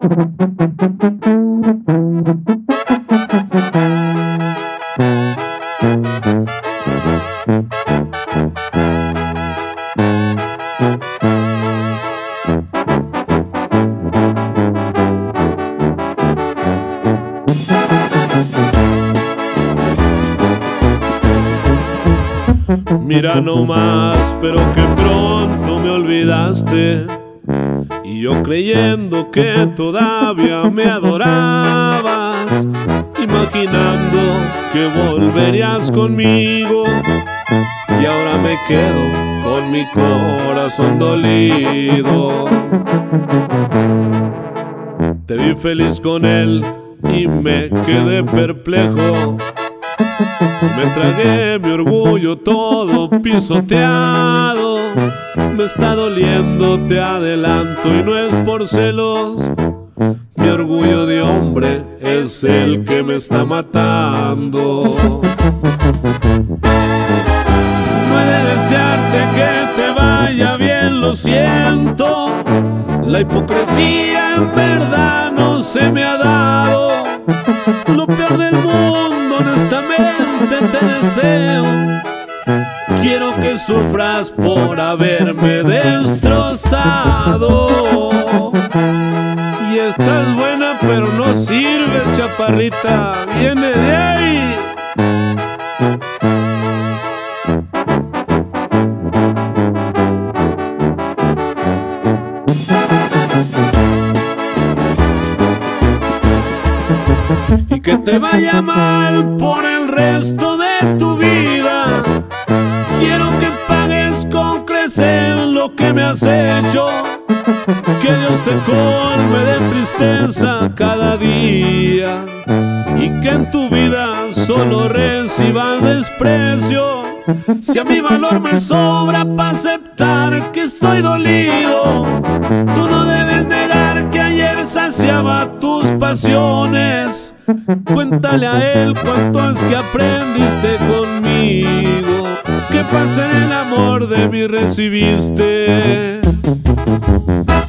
Mira nomás, pero que pronto me olvidaste, y yo creyendo que todavía me adorabas, imaginando que volverías conmigo, y ahora me quedo con mi corazón dolido. Te vi feliz con él y me quedé perplejo. Me tragué mi orgullo todo pisoteado. Me está doliendo, te adelanto, y no es por celos. Mi orgullo de hombre es el que me está matando. No he de desearte que te vaya bien, lo siento. La hipocresía en verdad no se me ha dado. Lo peor del mundo, honestamente te deseo. Quiero que sufras por haberme destrozado. Y estás buena pero no sirve, chaparrita, viene de ahí. Y que te vaya mal por el resto de tu vida. Quiero que pagues con crecer lo que me has hecho. Que Dios te colme de tristeza cada día, y que en tu vida solo recibas desprecio. Si a mi valor me sobra para aceptar que estoy dolido, tú no debes negar que ayer saciaba tus pasiones. Cuéntale a él cuánto es que aprendiste conmigo, qué pasa en el amor de mí recibiste.